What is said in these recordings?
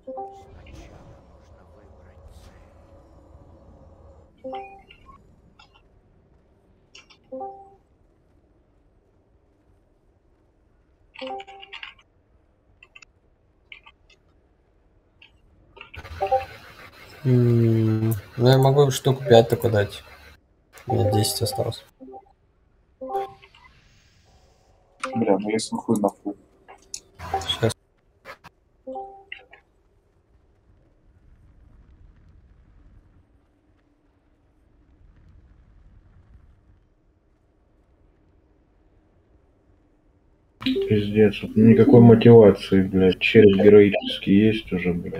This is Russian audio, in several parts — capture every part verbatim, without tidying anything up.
М, Ну, я могу штуку пять только дать. У меня десять осталось. Бля, ну если хуй на хуй. Сейчас. Пиздец, вот никакой мотивации, блядь. Через героический есть уже, блядь.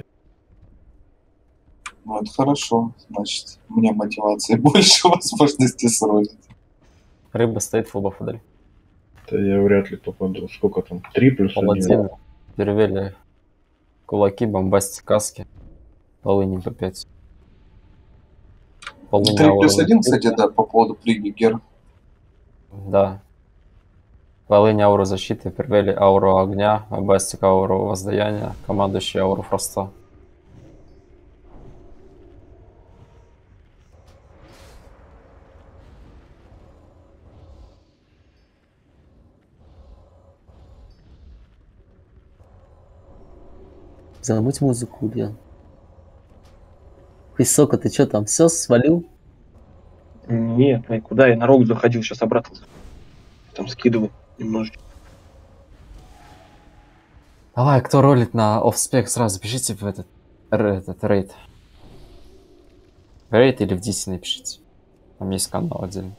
Ну это хорошо. Значит, у меня мотивации больше, возможности сролить. Рыба стоит, фулбаф удали. Да я вряд ли попаду. Сколько там? Три плюс один? Паладин, перевели кулаки, бомбасти, каски. Полыни по пять. Полыни три ауру плюс один, защиты. кстати, да, по поводу плиги Гер. Да. Полынь ауру защиты, перевели ауру огня, бомбастик ауру воздаяния, командующий ауру фроста. Замыть музыку, Ульян. Песока, ты что там, все свалил? Нет, никуда, я на рог заходил, сейчас обратно. Там скидываю немножечко. Давай, кто ролит на офспек, сразу пишите в этот, этот рейд. В рейд или в диси напишите. Там есть канал отдельно.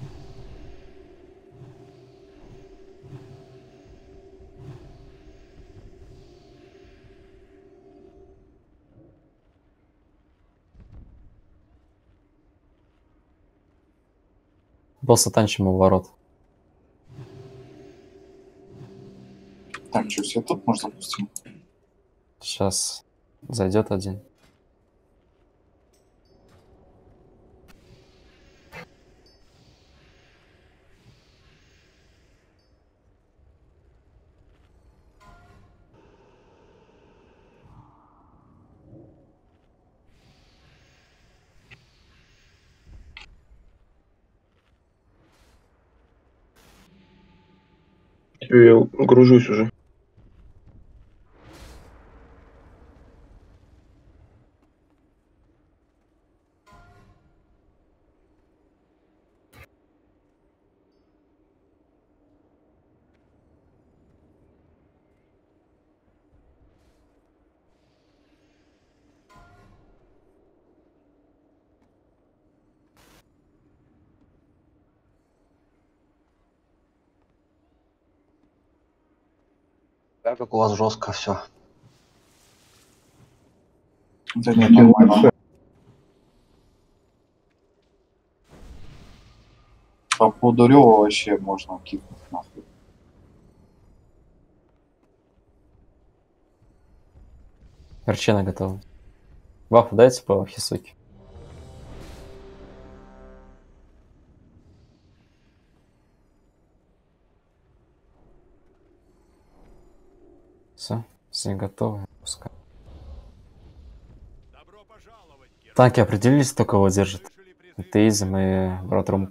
Босса танчим у ворот. Так, что, все тут можно запустим? Сейчас зайдет один. Я гружусь уже. Да, как у вас жестко все. Да нет, нормально. По поводу Рёва вообще можно кикнуть нахуй. Перчина готова. Вафу дайте по хисуке. Все, все готовы. Пускай. Танки определились, кто кого держит. Теизм и Братрум.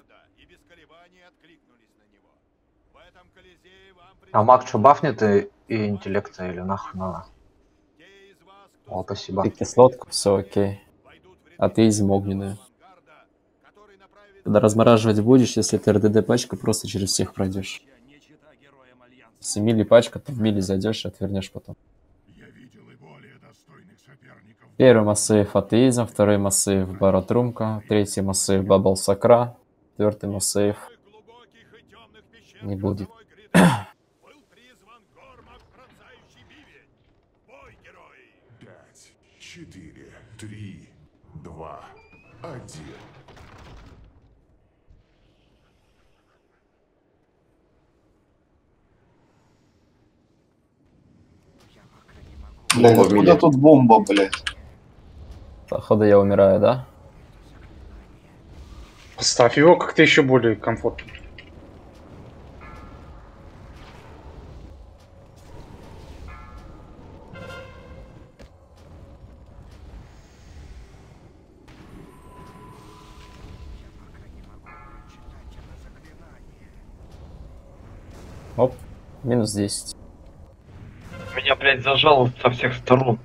А маг что, бафнет и, и интеллекта или нахуй надо? О, спасибо. Ты кислотку, все окей. А теизм огненную. Когда размораживать будешь, если это РДД пачка, просто через всех пройдешь. Если мили пачка, то в мили зайдешь и отвернешь потом. Первый массейв атеизм, второй массейв Баратрумка, третий массейв Бабл Сакра, четвертый массейв не будет. Пять, четыре, три, два, один. Блядь, откуда тут бомба, блядь? Походу я умираю, да? Поставь его как-то еще более комфортно. Минус десять. Меня, блядь, зажало со всех сторон.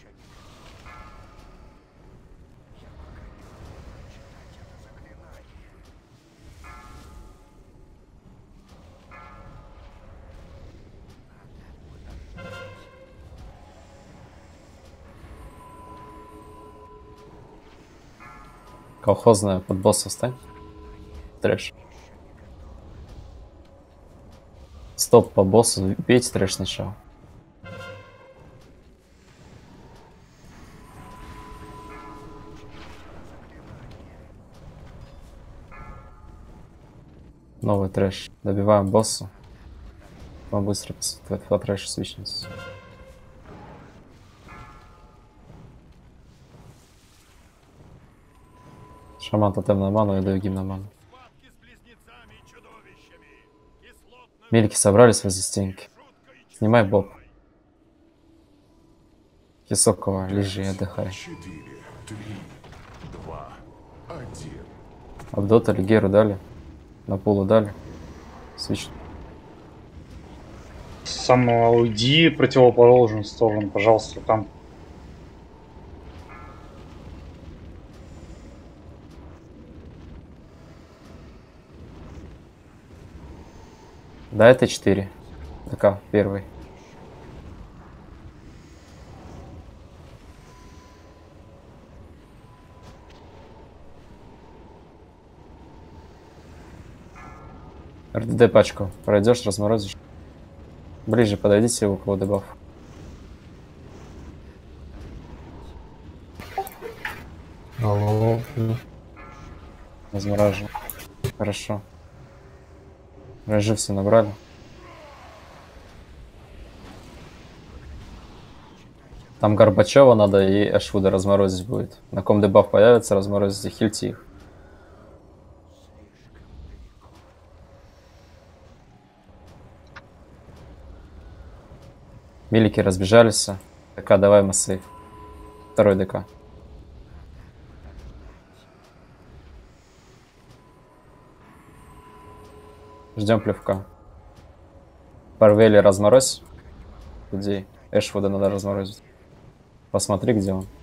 Колхозная под босса встань. Трэш. Стоп по боссу, бейте трэш сначала. Новый трэш. Добиваем босса. Вам быстро по трэшу свичнется. Шаман тотем на ману, я даю гимн на ману. Мельки собрались возле стенки. Снимай боб. Кисокова, лежи, отдыхай. четыре, три, два, один. Абдота, Геру дали. На полу дали. Свич. Сам уйди противоположную сторону, пожалуйста, там. Да, это четыре. ДК, первый. РДД пачку. Пройдешь, разморозишь. Ближе подойдите, у кого дебаф. Алло. Размораживаю. Хорошо. Режи все набрали. Там Горбачева надо и Эшвуда разморозить будет. На ком дебаф появится, разморозите, хильте их. Милики разбежались. ДК, давай массейв. Второй ДК. Ждем плевка. Парвели разморозь. Людей. Эшвуда надо разморозить. Посмотри, где он.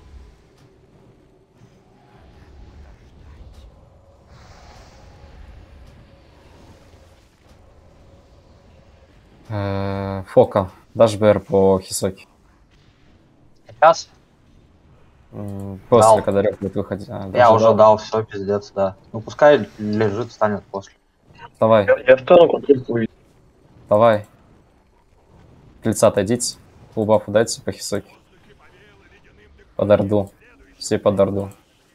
Э-э, Фока. Дашь БР по Хисоке. Сейчас? М, После, Дал. когда Рёк будет выходить. А, Я даже уже дал? дал, все, пиздец, да. Ну пускай лежит, станет после. Давай, Я, я встану, как только увижу. давай. К лица отойдите. Фулбафу дайте по Хисоке. Под Орду. Все под Орду.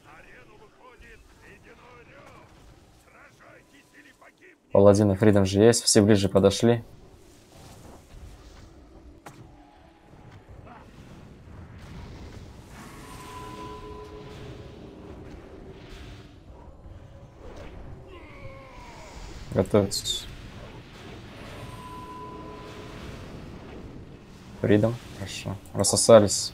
Паладин и Фридом же есть. Все ближе подошли. Готовьтесь. Фридом. Хорошо. Рассосались.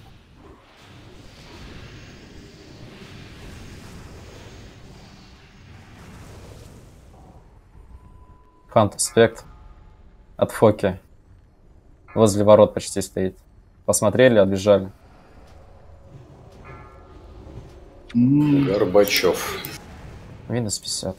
Хант аспект. От Фоки. Возле ворот почти стоит. Посмотрели, отбежали. М, Горбачев. Минус пятьдесят.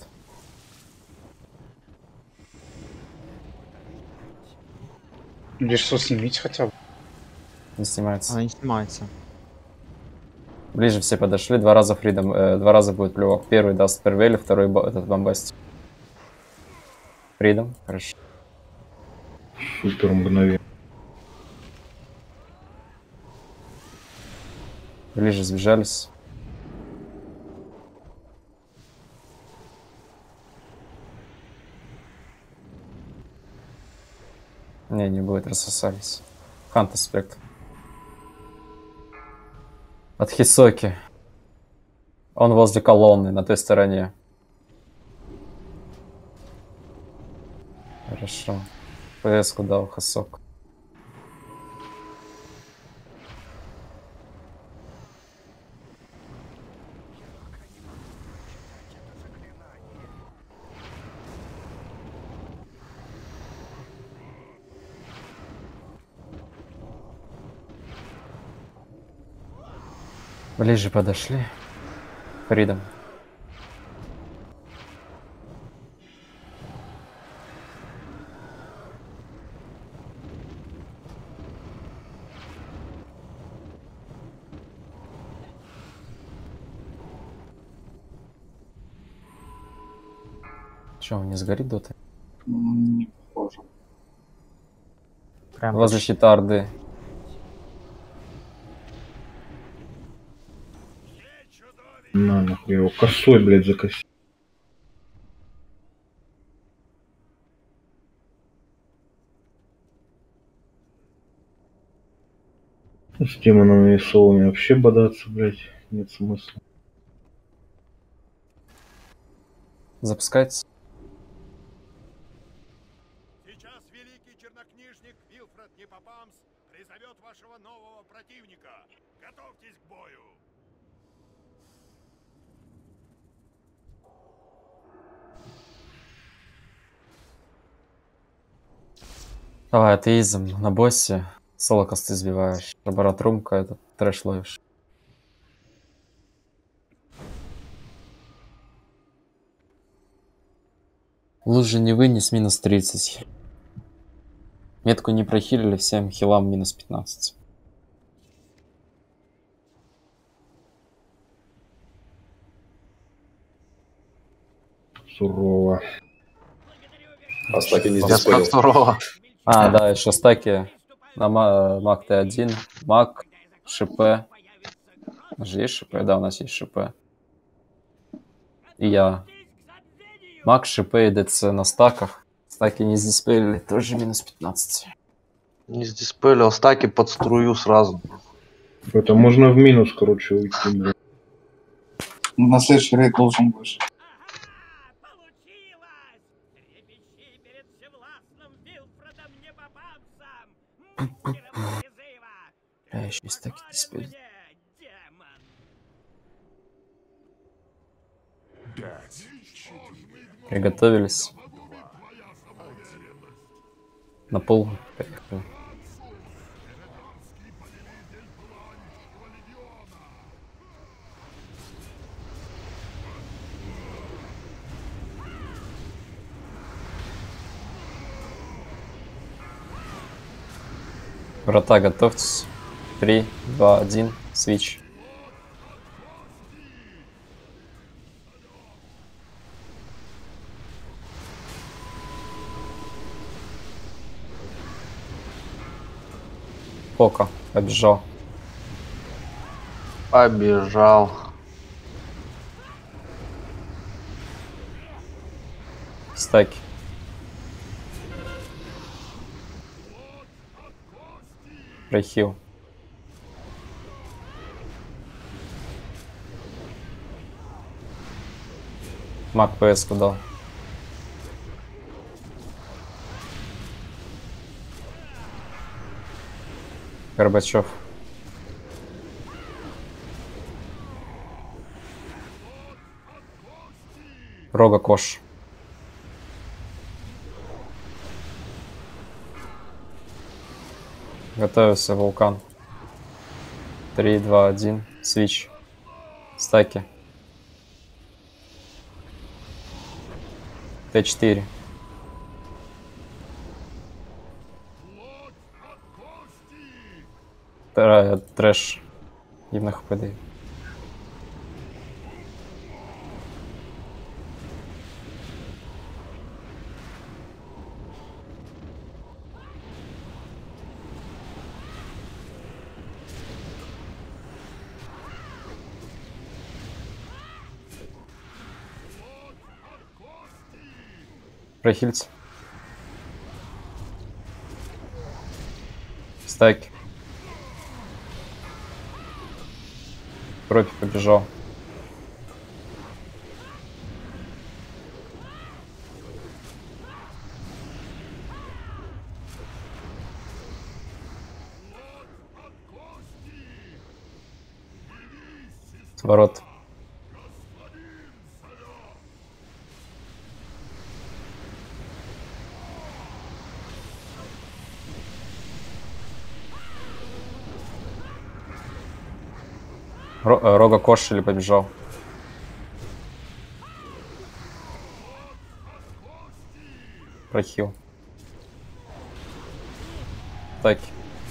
Лишь снимите хотя бы. Не снимается. Она не снимается. Ближе все подошли. Два раза Фридом. Э, два раза будет плевок. Первый даст Первели, второй бо- этот бомбастик. Фридом. Хорошо. Супер мгновенно. Ближе сбежались. Не, не будет, рассосались. Хант аспект. От Хисоки. Он возле колонны, на той стороне. Хорошо. ПС-ку дал Хисок. Ближе подошли. Фридом. Че, он не сгорит доты? М, Не похоже. Прям Возле почти. щита Орды. На, нахуй, я его косой, блядь, закосил. С демонами и солами вообще бодаться, блядь, нет смысла. Запускается. Сейчас великий чернокнижник Вилфред Непопамс призовет вашего нового противника. Готовьтесь к бою. Давай, атеизм на боссе. Соло косты сбиваешь. Роборат румка, этот трэш ловишь. Лужи не вынес, минус тридцать. Метку не прохилили, всем хилам минус пятнадцать. Сурово. А стаки не Пиздец, как диспелил. сурово. А, да, еще стаки. На ма- маг Т один, маг, ШП. У нас же есть ШП? Да, у нас есть ШП. И я. Маг, ШП и ДЦ на стаках. Стаки не сдиспелили, тоже минус пятнадцать. Не сдиспелил стаки под струю сразу. Это можно в минус, короче, уйти, блядь. На следующий рейд должен быть. Я еще и стаки диспелил. Пять. Приготовились. На пол. Поехали. Врата, готовьтесь. Три, два, один. Свич. Пока. Побежал. Побежал. Стаки. Прохил. Маг ПС дал. Горбачев. Рога Кош. Готовился вулкан. Три, два, один. Свич. Стаки. Т четыре. Тра- Трэш. И на ХПД. Прохильцы. Стаки. Профи побежал. Ворот. Ро э, Рога кошели побежал. Прохил. Таки.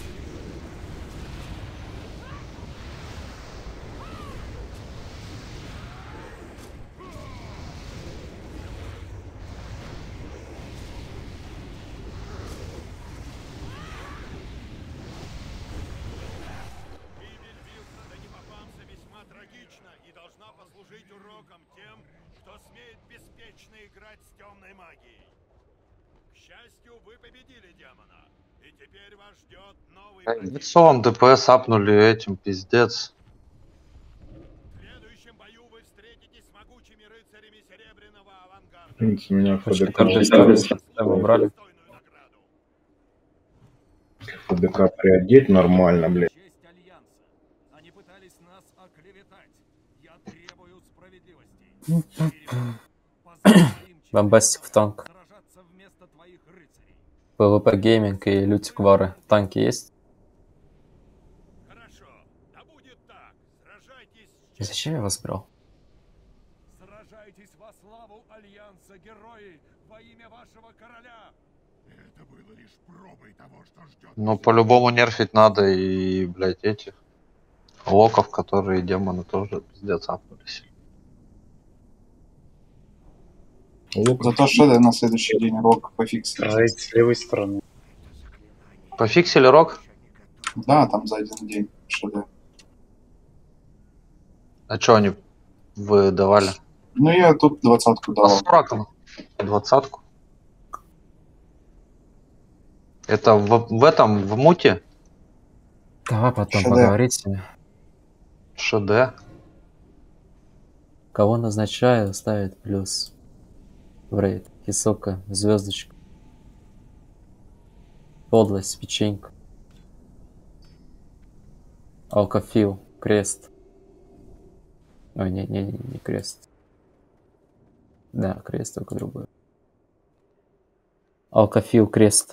уроком тем, кто смеет беспечно играть с темной магией. К счастью, вы победили демона, и теперь вас ждет новый противник. Лицом ДПС апнули этим, пиздец. В следующем бою вы встретитесь с могучими рыцарями Серебряного авангарда. В принципе, меня ФДК, убрали. ФДК приодеть нормально, блядь. Они пытались нас оклеветать. Я требую справедливости. Бомбастик в танк. ПВП гейминг и лютик вары. Танки есть? Хорошо, да будет так. Сражайтесь. Зачем я вас брал? Сражайтесь во славу Альянса, герои, во имя вашего короля. Это было лишь пробой того, что ждет. Ну, по-любому нерфить надо и, блядь, этих локов, которые демоны тоже пиздец апнулись. Зато Шеда на следующий день рок пофиксили. Рейд с левой стороны. Пофиксили рок? Да, там за один день Шеда. А что они выдавали? Ну я тут двадцатку По давал. сорокам. Двадцатку. Это в, в этом, в муте? Давай потом ШД. поговорите. ШД. Кого назначаю, ставит плюс. В рейд. Кисока, звездочка. Подлость, печенька. Алкофил, крест. Ой, не, не, не, не крест. Да, крест, только другой. Алкофил, крест.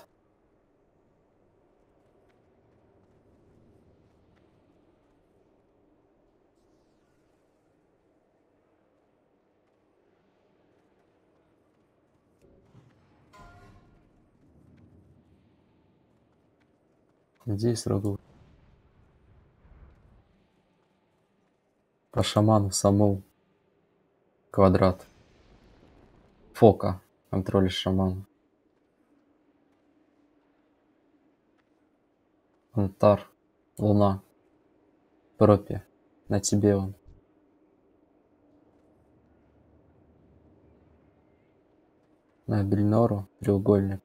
Здесь рогу. По шаману саму. Квадрат. Фока. Контроль шамана. Антар. Луна. Пропи. На тебе он. На Бельнору. Треугольник.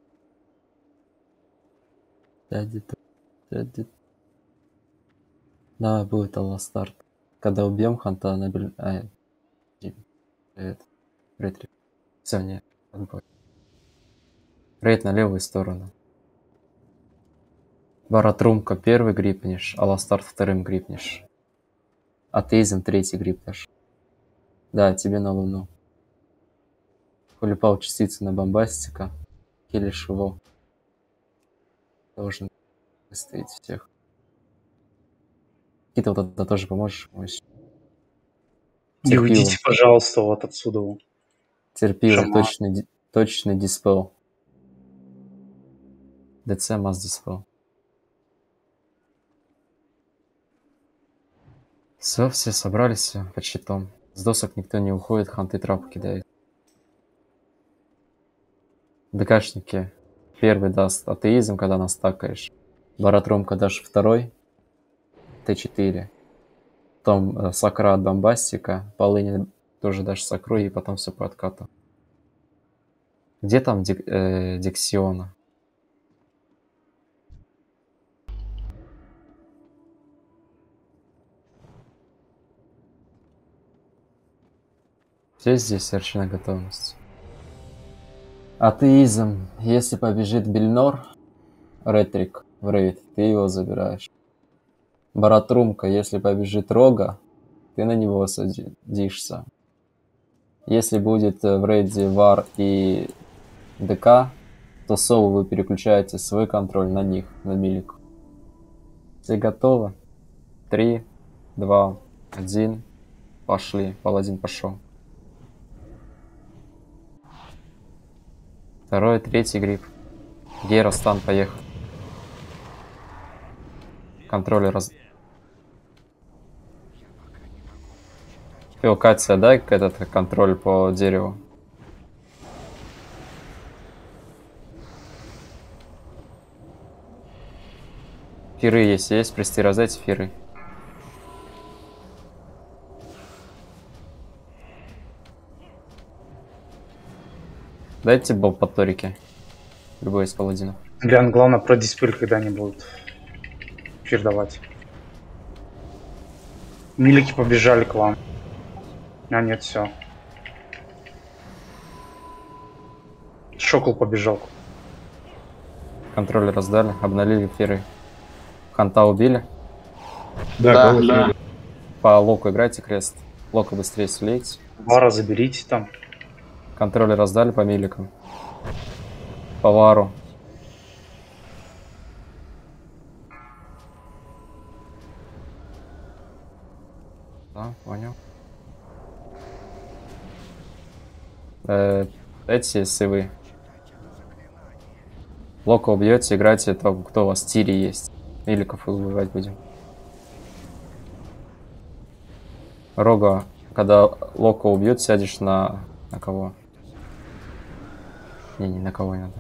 Дядит. Дядит. Да, будет Алластарт. Когда убьем Ханта на Бель... А, это. Рейд. Все, нет. Отбой. Рейд на левую сторону. Баратрумка первый грипнешь, Алластарт вторым грипнешь. Атеизм третий грипнешь. Да, тебе на Луну. Хулипал частицы на бомбастика. Хилишь его. Должен выставить всех. Какие-то вот это тоже поможешь? И уйдите, пожалуйста, вот отсюда. Терпила, Шама. точный, ди- точный диспел. ДЦ масс диспел. Все, все собрались по щитам. С досок никто не уходит, ханты трапы кидают. ДКшники. Первый даст атеизм, когда настакаешь. Баратрумка дашь второй. Т четыре. Потом э, сакра от бомбастика. Полыни тоже дашь сакру, и потом все по откату. Где там Дик- э, Диксиона? Все здесь совершенно готовность. Атеизм. Если побежит Бельнор, Ретрик в рейд, ты его забираешь. Баратрумка. Если побежит Рога, ты на него садишься. Если будет э, в рейде Вар и ДК, то Сову вы переключаете свой контроль на них, на милик. Все готовы? Три, два, Один. Пошли. Паладин пошел. Второй, третий гриб. Гера, стан, поехал. Контроль раз... Феокация, дай этот контроль по дереву. Фиры есть, есть, прести раздайте фиры. Дайте боб под торики. Любой из паладинов. Глян, главное про диспель, когда они будут эфир давать. Милики побежали к вам. А нет, все. Шокол побежал. Контроль раздали, обналили фиры. Ханта убили. Да, Да, кого да. слили? По локу играйте крест. Лока быстрее слейте. Вара заберите там. Контроль раздали по миликам. По вару. Да, понял. Э, эти сывы. Лока убьете, играйте того, кто у вас в тире есть. Миликов убивать будем. Рога, когда Лока убьют, сядешь на... На кого? Не, не на кого не надо.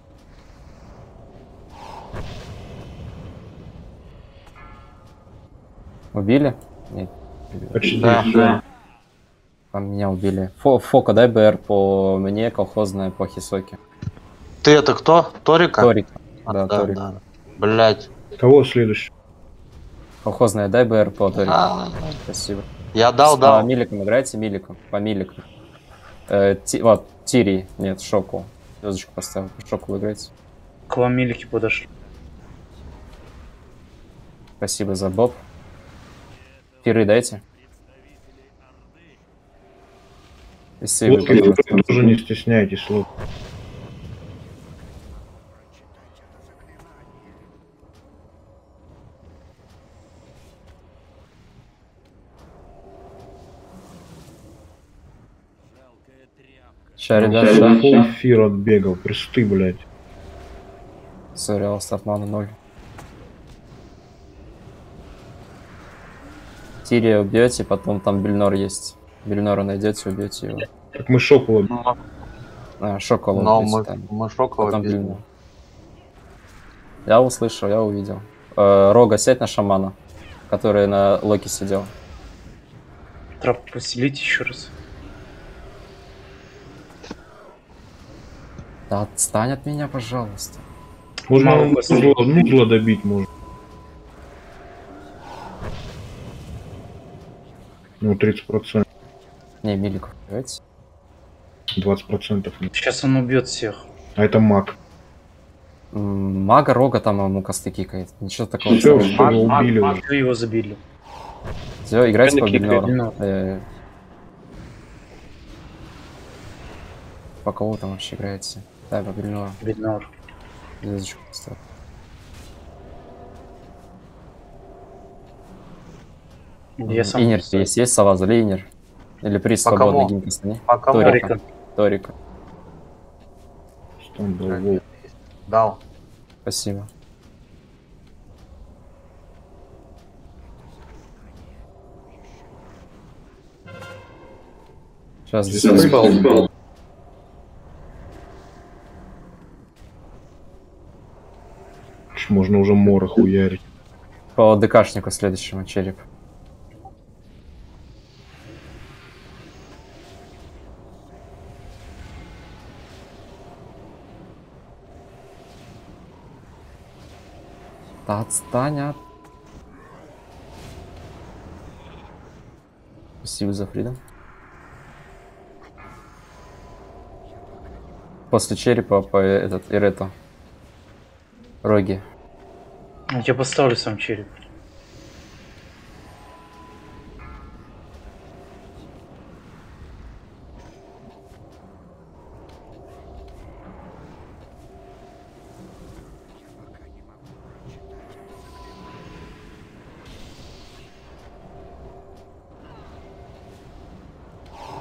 Убили? Нет. Почти. Да, да. А меня убили. Фо, Фока, дай БР по мне, колхозная по Хисоке. Ты это кто? Торика? Торик. А, Да, да, Торик. да. Блять. Кого следующий? Колхозная, дай БР по Торику. А, Спасибо. Я дал, По дал. миликам играйте, миликам. По миликам. Э, ти, вот, Тири. Нет, Шоку. Звездочку поставил. Шоку играйте. К вам милики подошли. Спасибо за боб. Фиры дайте. И сейвы, Вот, вы пожалуйста. тоже не стесняйтесь, слов. Ща, ребят, ща. Фул эфир отбегал, присты, блядь. Сори, Стартмана ноль. Тири убьете, потом там Бельнор есть. Бельнора найдете, убьете его. Так мы шокола. А, Шокола Но убьете мы, там. мы шоково Потом пили. Бельнор. Я услышал, я увидел. Э, Рога, сядь на шамана, который на Локи сидел. Трап поселить еще раз. Да отстань от меня, пожалуйста. Можно Мало нузла, посылок. нузла добить, можно. Ну, тридцать процентов. Не, Миликов, давайте. двадцать процентов. Сейчас он убьет всех. А это маг. М, Мага Рога там ему косты кикает. Ничего такого. Все, не все, его убили уже. Все его забили. Все, играйте по Кикает Бельнору. Бельнор. Э, По кого там вообще играете? Да, по Бельнору. Бельнор. Звездочку поставь. Я сам Инер есть, есть сова, зали Инер. Или приз По свободный кому? гимн стани. По кому? Торика. Торика. Торика. Там был волк. Дал. Спасибо. Сейчас Здесь здесь спал. Ч, можно уже мора хуярить. по ДКшнику следующему череп. Да отстань от... Спасибо за фридом. После черепа по этот Ирето. Роги. Я поставлю сам череп.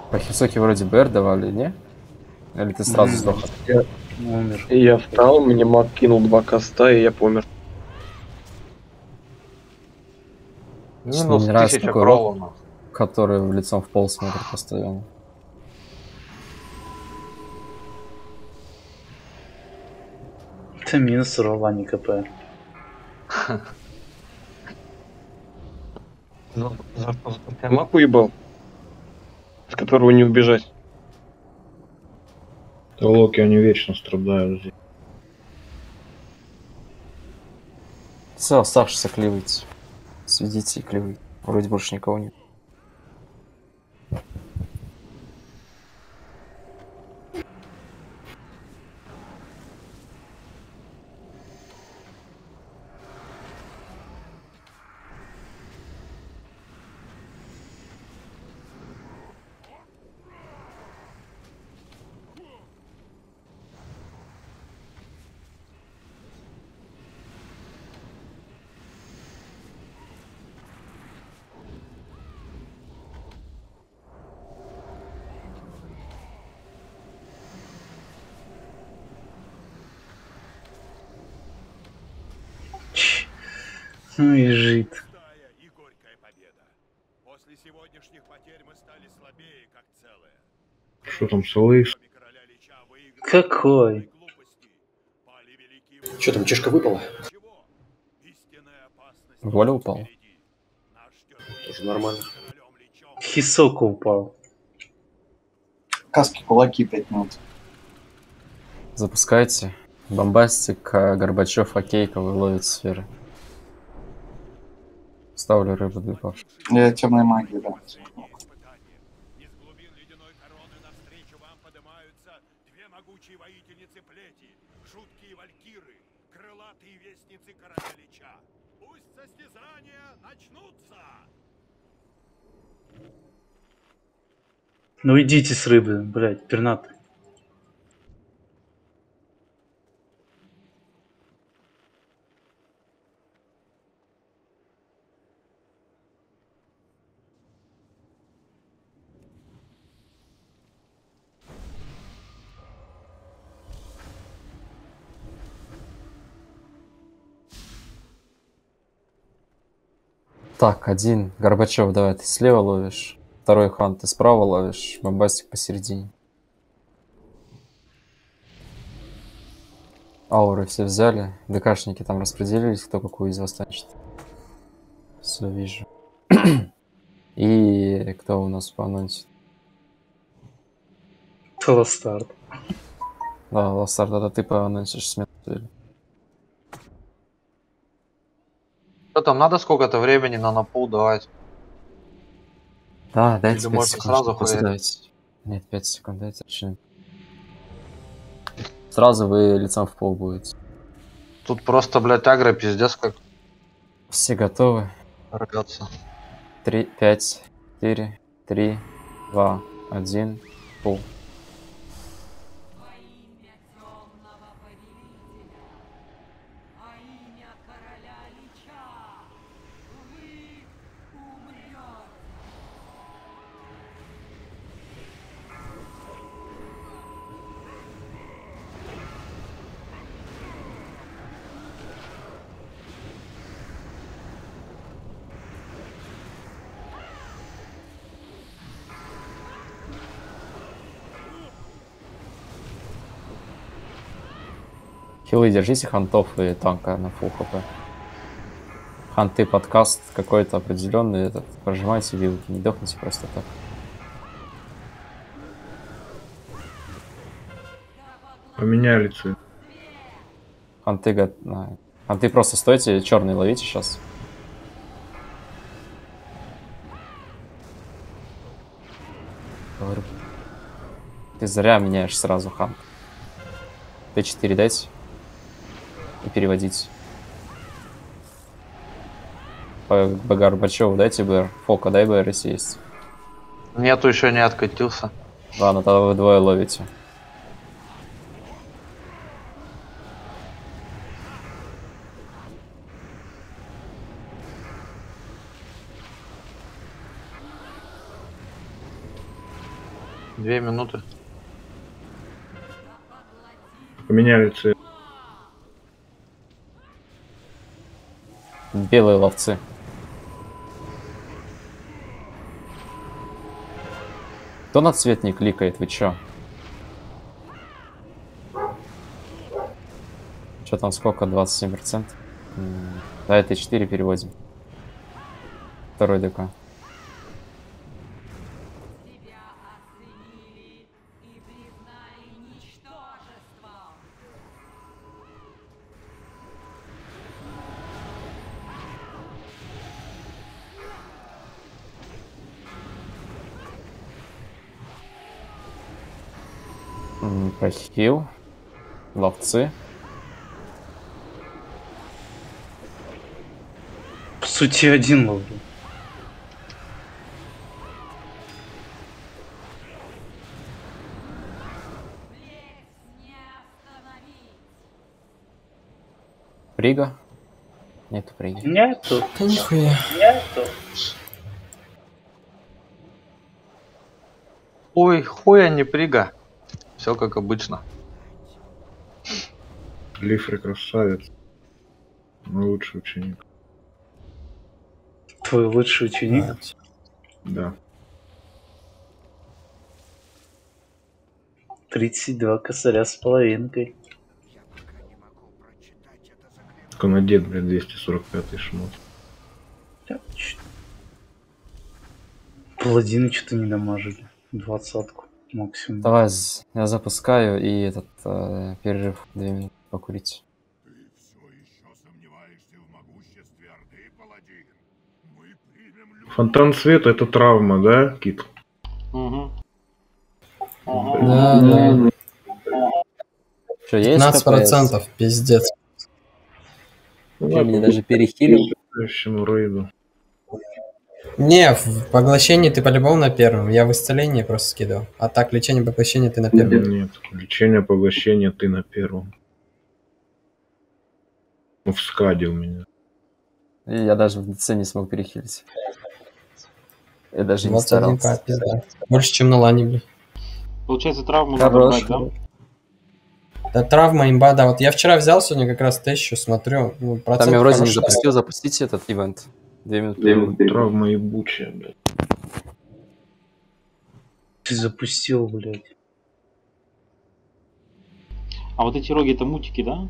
По Хисоке вроде БР давали, не? Или ты сразу М, сдох? Я умер. И я встал, мне маг кинул два коста, и я помер. Мне Минус не нравится тысяча такой кроллов. который в лицом в пол смотрит постоянно. Это минус урова, не КП. За за что? За то, что я маг уебал? С которого не убежать. Да локи, они вечно страдают здесь. Все, оставшиеся клевайте. Сведите и клевайте. Вроде больше никого нет. Ч. Ну и жит. Пустая и горькая победа. После сегодняшних потерь мы стали слабее, как целое. Что там, Салейс? Кроме короля Лича выиграли Какой? глупости. Пали великие Что там, чешка выпала? Чего? Истинная опасность Воля упал. впереди. Нас ждет Тоже нормально. с королем Личом. Хисоку упал. Каски, кулаки, пять минут. Запускайте. Бомбастик, а Горбачев, Окейковый ловит сферы. Ставлю рыбу для павших. Я темной магии, да. Испытание. Из глубин ледяной короны навстречу вам поднимаются две могучие воительницы плети, жуткие валькиры, крылатые вестницы короля Лича. Пусть состязания начнутся! Ну идите с рыбы, блядь, пернатый. Так, один. Горбачев, давай, ты слева ловишь. Второй хан, ты справа ловишь. Бомбастик посередине. Ауры все взяли. ДКшники там распределились, кто какую из вас тащит. Все, вижу. И кто у нас по анонсу? Толстарт. Да, Ластар, да, ты по анонсишь смену. Что там, надо сколько-то времени на напул давать? Да, дайте Или пять можно секунд, сразу чтобы хуярить? поставить. Нет, пять секунд, дайте очень. Сразу вы лицом в пол будете. Тут просто, блядь, агро пиздец как Все готовы? рвется. Три, пять, четыре, три, два, один, пол. Хилы, держите хантов и танка на фул хп. Ханты подкаст какой-то определенный, этот, прожимайте вилки, не дохните просто так. Поменяли цвет. Ханты, го- на- ханты просто стойте, черный ловите сейчас. Говорю. Ты зря меняешь сразу хан. Т четыре дайте. И переводить. По Б Горбачеву дайте БР. Фока, дай БР, если есть. Нету, еще не откатился. Ладно, тогда вы двое ловите. Две минуты. Поменяли цвет. Белые ловцы. Кто на цвет не кликает, вы чё? Чё там сколько? двадцать семь процентов? Да, это четыре переводим. Второй ДК. Прохил. Ловцы. По сути, один ловлю. Прига? Нету приги. Нету. Да нихуя. Нету. Ой, хуя не прига. Все как обычно. Лифры красавец. Мой лучший ученик. Твой лучший ученик? Да. тридцать два косаря с половинкой. Только надет, блядь, двести сорок пятый шмот. Паладины что-то не дамажили. Двадцатку максимум. Давай, я запускаю и этот э, перерыв две минуты покурить. Фонтан света это травма, да, Кит? Угу. Да, да. Что, есть пятнадцать процентов, пиздец. Что, мне даже перехилил? Следующему рейду. Не, в поглощении ты по-любому на первом. Я в исцелении просто скидывал. А так, лечение поглощения ты на первом. Нет, лечение поглощения ты на первом. Ну, в скаде у меня. И я даже в ДЦ не смог перехилить. Я даже не двадцать один старался. к, пизда. Больше, чем на лане, блин. Получается, травму надо Хорош. брать, да? Да, травма, имба, да. Вот я вчера взял сегодня как раз тещу, смотрю. Ну, Там я вроде не хороший. запустил, запустите этот ивент. Две минуты. Травма ебучая, блядь. Ты запустил, блядь. А вот эти роги это мутики, да?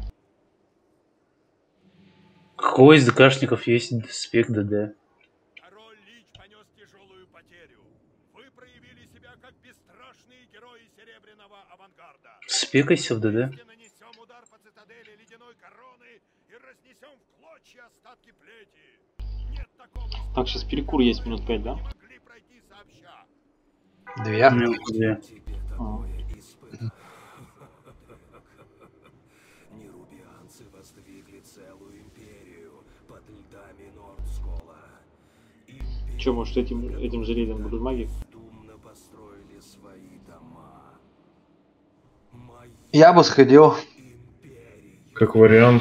Какой из ДКшников есть спек ДД? Король Лич понес тяжелую потерю. Вы проявили себя как бесстрашные герои Серебряного авангарда. Спекайся в ДД. Нанесем удар по цитадели ледяной короны и разнесем в клочья остатки плети. Нет такого Так, сейчас перекур есть минут пять, да? могли пройти сообща. Две. Минут две. А. Нерубианцы воздвигли целую империю под льдами Нордскола. Че, может, этим, этим же рейдом будут маги? Думно построили свои дома. Мои Я бы сходил. империи. Как вариант.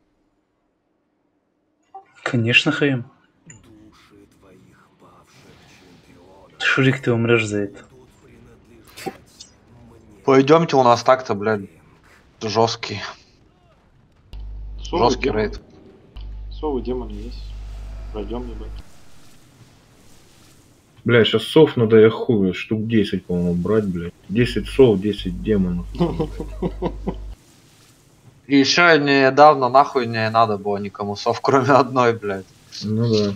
Конечно, Хаим. Души твоих павших чемпионов Шурик, ты умрешь за это. будут принадлежать мне. Пойдемте, у нас так-то, блядь, жесткий. Совы, Жесткий демоны. рейд. Совы, демоны есть. Пройдем, ебать. Бля, сейчас сов надо я хуй, штук десять, по-моему, брать, блядь. десять сов, десять демонов. И еще недавно нахуй не надо было никому сов, кроме одной, блядь. Ну да.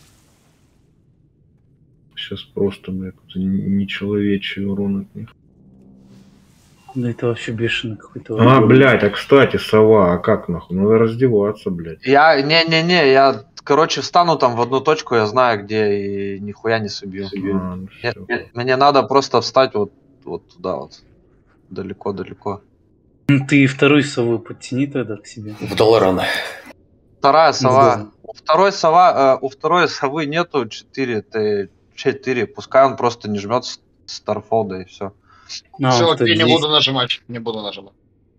Сейчас просто, блядь, какой-то нечеловечий урон от них. Да это вообще бешеный какой-то. А, блядь, а кстати, сова, а как нахуй? Надо раздеваться, блядь. Я, не-не-не, я, короче, встану там в одну точку, я знаю где, и нихуя не собью. А, ну Мне, всё. мне- мне надо просто встать вот, вот туда вот. Далеко-далеко. Ну, ты вторую сову подтяни тогда к себе. В Долоран. Вторая сова. Сдохну. У второй сова, э, у второй совы нету четыре, ты четыре. Пускай он просто не жмет с Старфолда и все. А, Все, вот окей, не здесь. буду нажимать. Не буду нажимать.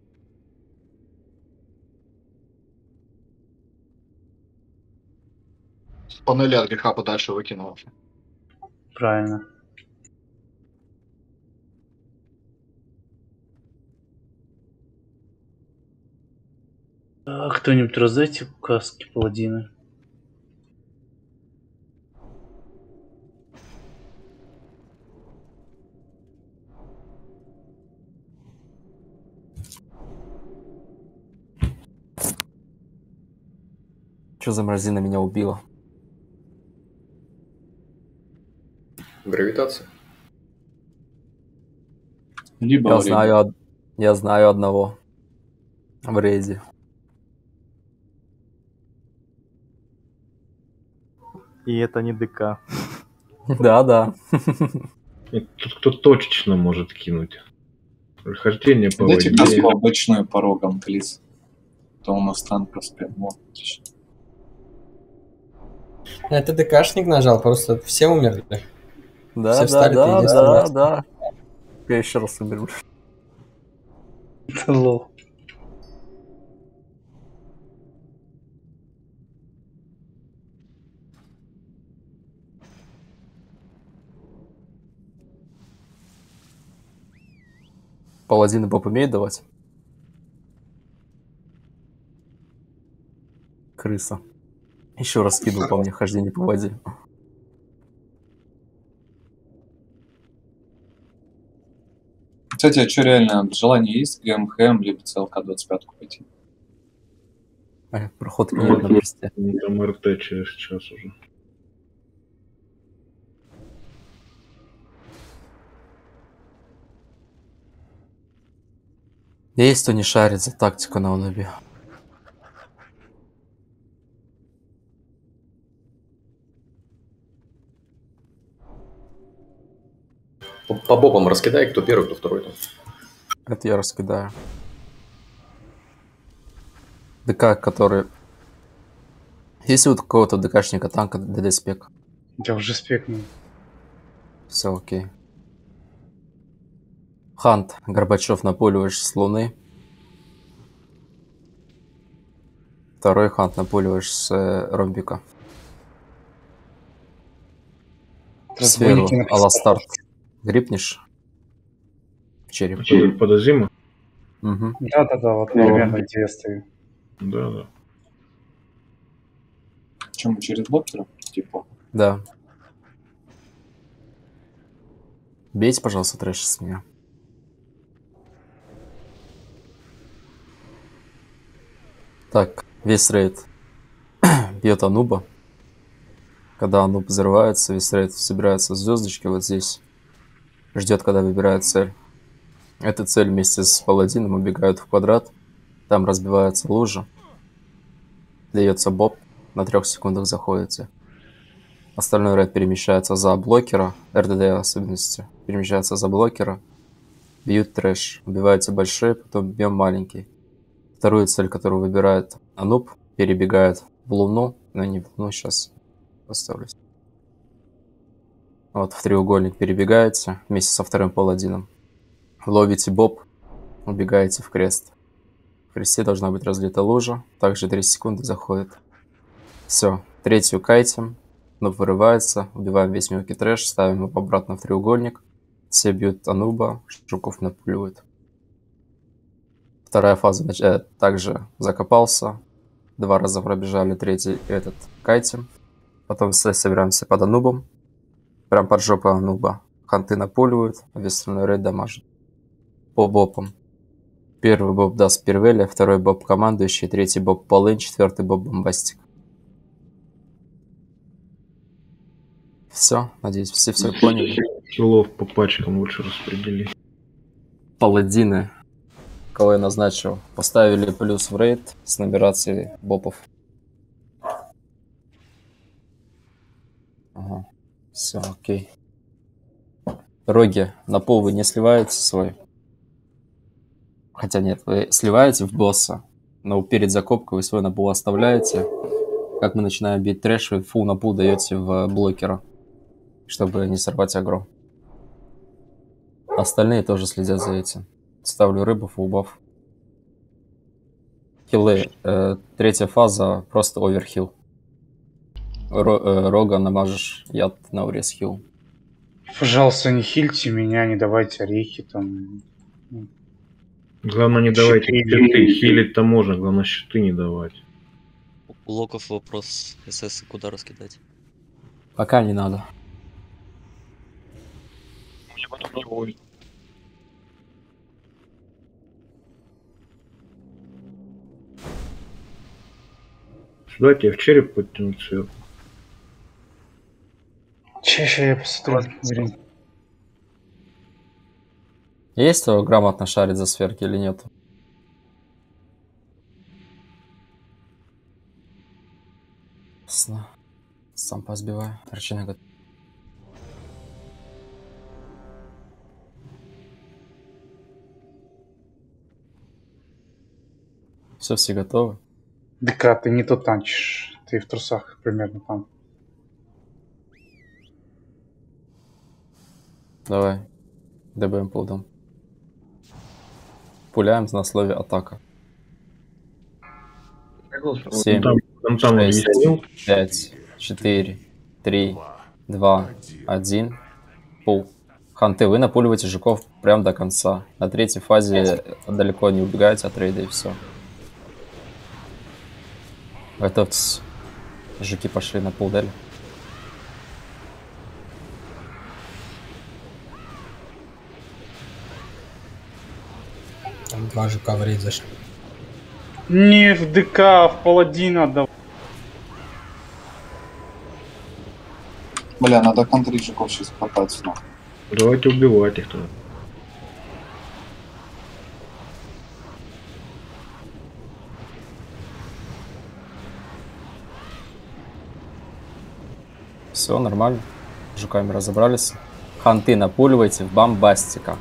С панели от греха подальше выкинул. Правильно. А, кто-нибудь раздайте каски паладины. Что за мразина меня убила? Гравитация. Либо Я время. знаю, од- я знаю одного в рейде. И это не ДК. Да-да. Это тут кто точечно может кинуть. Прохождение по Дайте воде. каску обычную порогом, плиз. То у нас танковская. Вот, отлично. Это ДКшник нажал, просто все умерли. Да, Все да, встали, ты да, единственный да, раз. да. Я еще раз уберу. Лол. Паладины боб умеет давать? Крыса. Еще раз скинул по мне хождение по воде. Кстати, а что реально, желание есть ГМХМ либо ЦЛК двадцать пять пойти? Ай, проходки нет на персте. Там РТ через час уже. Есть кто не шарит за тактику на унобе. По, по бобам раскидай, кто первый, кто второй там. Это я раскидаю. ДК, который... Есть вот какого-то ДКшника танка ДД спек? Я уже спекнул. Все окей. Хант, Горбачев напуливаешь с Луны. Второй хант напуливаешь с э, ромбика. Сферу, Аластарт. Грипнешь? Череп. Череп подозримо? Угу. Да-да-да, вот примерно где я стою. Да, да. Чем через блокера? Типа. Да. Бейте, пожалуйста, трэш с меня. Так, весь рейд бьет Ануба. Когда Ануб взрывается, весь рейд собирается в звездочки вот здесь. Ждет, когда выбирает цель. Эта цель вместе с паладином убегают в квадрат. Там разбивается лужа. Дается боб. На трех секундах заходите. Остальной рейд перемещается за блокера. РДД особенности. Перемещается за блокера. Бьют трэш. Убиваете большой, потом бьем маленький. Вторую цель, которую выбирает Ануб, перебегает в Луну. Но не в Луну, сейчас поставлюсь. Вот в треугольник перебегаете вместе со вторым паладином. Ловите боб, убегаете в крест. В кресте должна быть разлита лужа. Также три секунды заходит. Все, третью кайтим. Нуб вырывается, убиваем весь мелкий трэш, ставим его обратно в треугольник. Все бьют Ануба, жуков напуливают. Вторая фаза э, также закопался. Два раза пробежали, третий этот кайтим. Потом все собираемся под Анубом. Прям под жопу Ануба. Ханты напуливают, а весь остальной рейд дамажит. По бопам. Первый боб даст Первеля, второй боб командующий, третий боб полынь, четвертый боб бомбастик. Все, надеюсь, все все поняли. Киллов по пачкам лучше распределить. Паладины, кого я назначил, поставили плюс в рейд с нумерацией бопов. Ага, все, окей. Роги, на пол вы не сливаете свой? Хотя нет, вы сливаете в босса, но перед закопкой вы свой на пол оставляете. Как мы начинаем бить трэш, вы фул на пул даете в блокера, чтобы не сорвать агро. Остальные тоже следят за этим. Ставлю рыбу, фулбаф. Хиллы. Э, третья фаза, просто оверхилл. Ро, э, рога намажешь яд на урез хилл. Пожалуйста, не хильте меня, не давайте орехи там. Главное не давайте щиты. Хилить-то можно, главное щиты не давать. У Локов вопрос, СС куда раскидать? Пока не надо. Мне потом не будет. Сюда тебе в череп подтянуть сверху. Чаще я посмотрю. Блин. Есть кто грамотно шарит за сверки или нет? Ясно. Сам позбиваю. Торчина готов. Все, все готовы? ДК, ты не то танчишь. Ты в трусах примерно там. Давай. ДБМ полдом. Пуляем на слове атака. семь, шесть, пять, четыре, три, два, один. Пул. Ханты, вы напуливаете жуков прям до конца. На третьей фазе далеко не убегаете от рейда и все. Готовьтесь. Жуки пошли на пул, дали. Там два жука в рейд зашли. Не в ДК, а в паладина да. Бля, надо контрить жуков сейчас хватать нахуй. Давайте убивать их тогда. Все нормально. С жуками разобрались. Ханты напуливайте в бомбастика.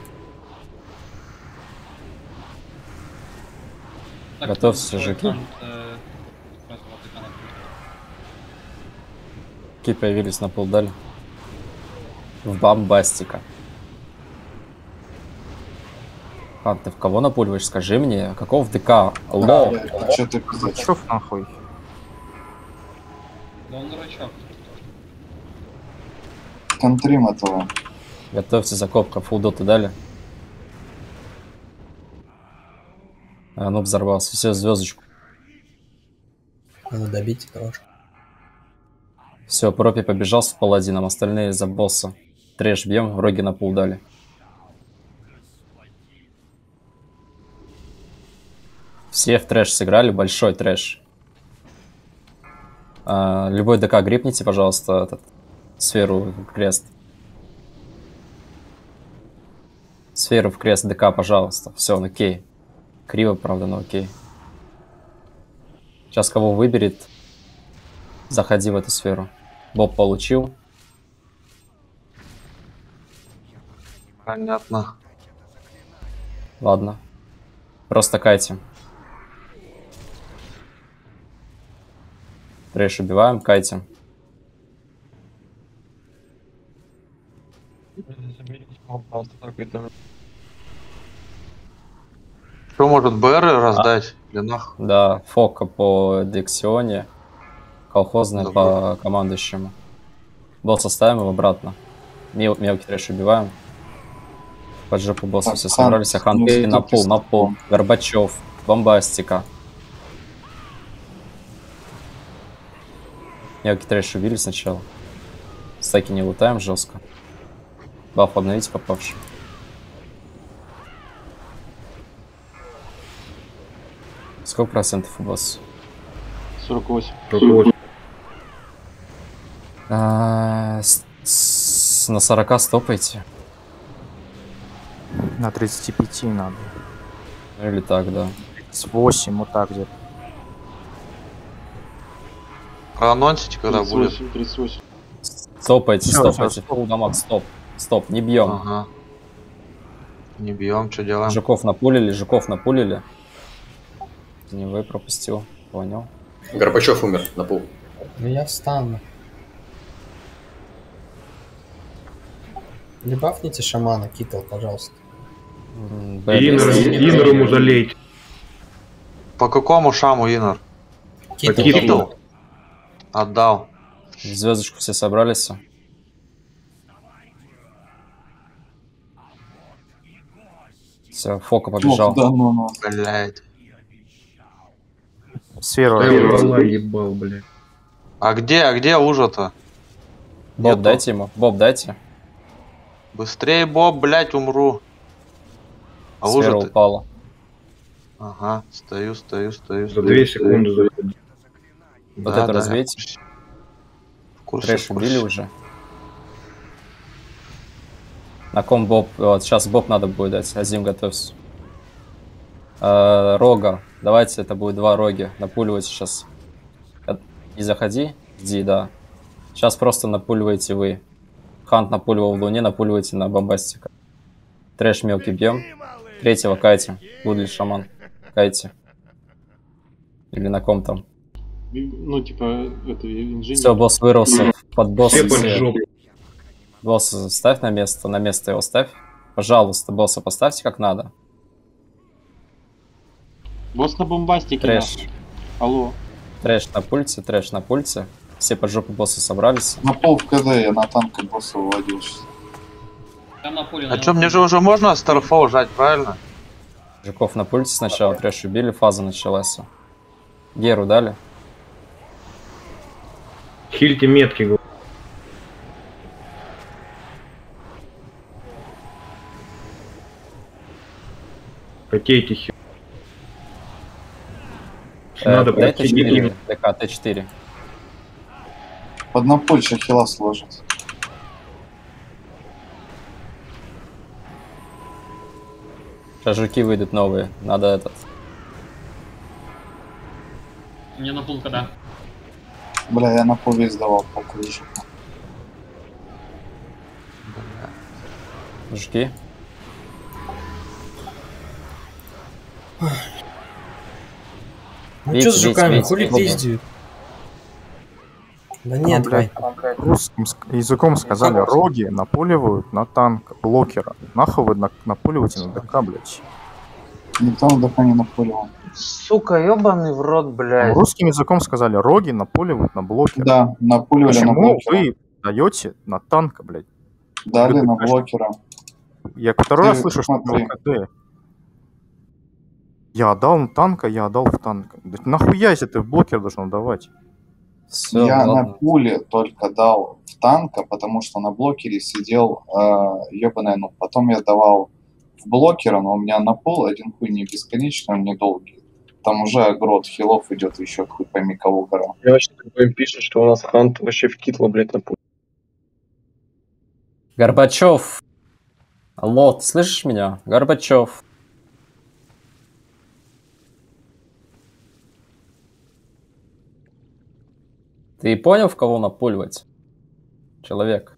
Готовьтесь, жуки. Жуки появились на полдаль. В бомбастика. Хан, ты в кого напуливаешь? Скажи мне. Каков ДК? Ло. Че ты пиздец? Шов нахуй. Да он дурачок. Контрим этого. Готовьте закопка. Фулдоты дали. А, ну взорвался. Все, звездочку. Надо добить тоже. Все, Пропи побежал с паладином, остальные за босса. Трэш бьем, роги на пул дали. Все в трэш сыграли, большой трэш. А, любой ДК грипните, пожалуйста, этот, сферу в крест. Сферу в крест ДК, пожалуйста. Все, окей. Криво, правда, но окей. Сейчас кого выберет, заходи в эту сферу. Боб получил. Понятно. Ладно. Просто кайтим. Трэш убиваем, кайтим. Что может БР раздать? Для нах? Да, фока по Дексионе. Колхозная Добро. по командующему. Босса ставим его обратно. Мел мелкий трэш убиваем. Под жопу босса Так, все хан, собрались. А ханты не на стопки пол, на пол. стопом. Горбачев. Бомбастика. Мелкий трэш убили сначала. Стаки не лутаем жестко. Баф обновите попавший. Сколько процентов у босса? сорок восемь. А, с- с- на сорока стопайте. На тридцати пяти надо. Или так, да. тридцать восемь, вот так где-то. Проанонсите, когда тридцать будет. восемь, тридцать восемь. Стопайте, Всё, стопайте. всё, Дамаг, стоп. Стоп, не бьем. Ага. Не бьем, что делаем? Жуков напулили, жуков напулили. Не вы пропустил, понял. Горбачев умер на пол. Ну я встану. Не бафните шамана, Китл, пожалуйста. М, Инор, Б- Инор ему залейте. По какому шаму, Инор? Китл, Китл. Китл? Отдал. В звездочку все собрались. Все, Фока побежал. Да, ну, ну. Блять. Сферу. Я ебал, блядь. А где, а где Ужа-то? Боб, Нету. дайте ему. Боб, дайте. Быстрее, Боб, блять, умру. А Сфера Ужа ты... упала. Ага, стою, стою, стою. За стою, две стою. секунды заходи. Вот Да, это да, разбейте. В курсе, Трэш в курсе. убили уже. На ком Боб? Вот, сейчас Боб надо будет дать. Азим, готовься. Э, рога. Давайте, это будет два роги. Напуливайте сейчас. Не заходи. Жди, да. Сейчас просто напуливаете вы. Хант напуливал в Луне, напуливайте на бомбастика. Трэш мелкий бьем. Третьего кайте. Гудли шаман. Кайте. Или на ком там. Ну, типа, это инженер. Все, босс вырвался под боссом. Все под жопу. Босса ставь на место, на место его ставь. Пожалуйста, босса поставьте как надо. Босс на бомбастике. Трэш. нахуй. Алло. Трэш на пульте, трэш на пульте. Все под жопу босса собрались. На пол в КД я на танке босса выводил сейчас. А чё, мне же уже можно Старфол жать, правильно? Жуков на пульте сначала, трэш убили, фаза началась. Геру дали. Хильте метки, говорю. Хотейте хер. Э, Надо дай пройти Т4, линию. ДК, Т четыре. Под напульча хила сложит. Сейчас жуки выйдут новые. Надо этот. Мне на пул когда? Бля, я на пол издавал полку еще. Жуки. Ну Видите, чё с видите, жуками, видите, хули видите. пиздят? Да нет, Ну, блядь, Вань. русским ск- языком сказали, роги напуливают на танк блокера. Нахуй вы на- напуливаете на ДК, блядь. Никто на ДК не напуливал. Сука, ёбаный в рот, блядь. Русским языком сказали, роги напуливают на блокера. Да, напуливали на Почему блокера. вы даете на танка, блядь? Дали Вы на ДКшник. блокера. Я второй Ты раз слышу, что смотри. в КД. Я отдал на танка, я отдал в танк. Да нахуя, если ты в блокер должен давать? Все, я ладно. на пуле только дал в танка, потому что на блокере сидел э, ебаный, ну потом я давал в блокера, но у меня на пол один хуй не бесконечный, он недолгий. Там уже грот хилов идет еще хуй пойми кого гора. Я вообще такой пишет, что у нас Хант вообще в китло, блядь, на пуле. Горбачев. Алло, ты слышишь меня? Горбачев. Ты понял, в кого напуливать? Человек.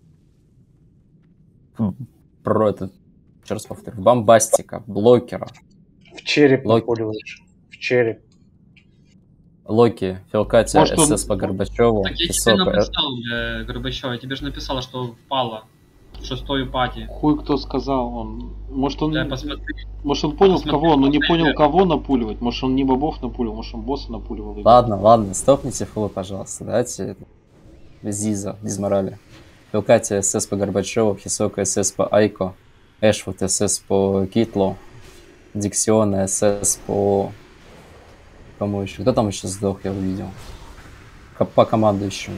Про этот, еще раз повторю, бомбастика, блокера. В череп Локи. напуливаешь. В череп. Локи, Филкатя, Может, он- СС по Горбачеву, Так я тебе Хисока. написал, э, Горбачева, я тебе же написала, что впало в шестую пати. Хуй кто сказал, он... Может он, Да, посмотри. может он понял посмотри, кого, но не посмотри. понял кого напуливать. Может он не бобов напуливал, может он босса напуливал. Ладно, ладно, стопните фулы, пожалуйста. Давайте без Зиза, без морали. Филкатя, СС по Горбачеву, Хисока, СС по Айко, Эшвуд, СС по Китлу, Диксиона, СС по... Кому еще? Кто там еще сдох, я увидел? Ко- По командующему.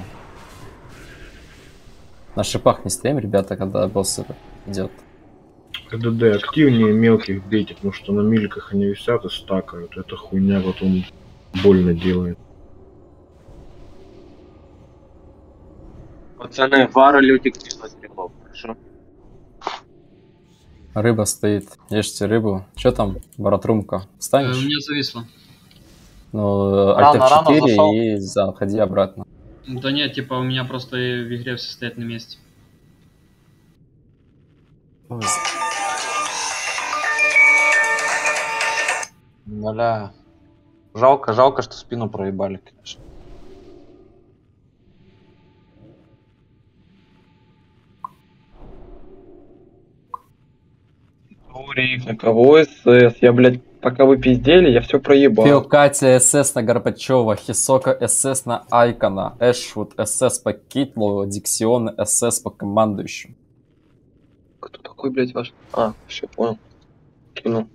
На шипах не стоим, ребята, когда босс это идет. КДД активнее мелких бейте, потому что на миликах они висят и стакают. Эта хуйня потом больно делает. Пацаны, вара лютик не стрелов, хорошо? Рыба стоит. Ешьте рыбу. Че там, Баратрумка? Э, У Встанешь? меня зависло. Ну, Рано, Alt рано эф четыре зашел. и заходи обратно. Да нет, типа у меня просто в игре все стоят на месте. Бля. Жалко, жалко, что спину проебали, конечно. На кого СС? Я, блядь, пока вы пиздели, я все проебал. Филкатя, СС на Горбачева, Хисока, СС на Айкона, Эшвуд, СС по Китлу, Диксион, СС по командующему. Кто такой, блядь, ваш? А, все, понял. Кину.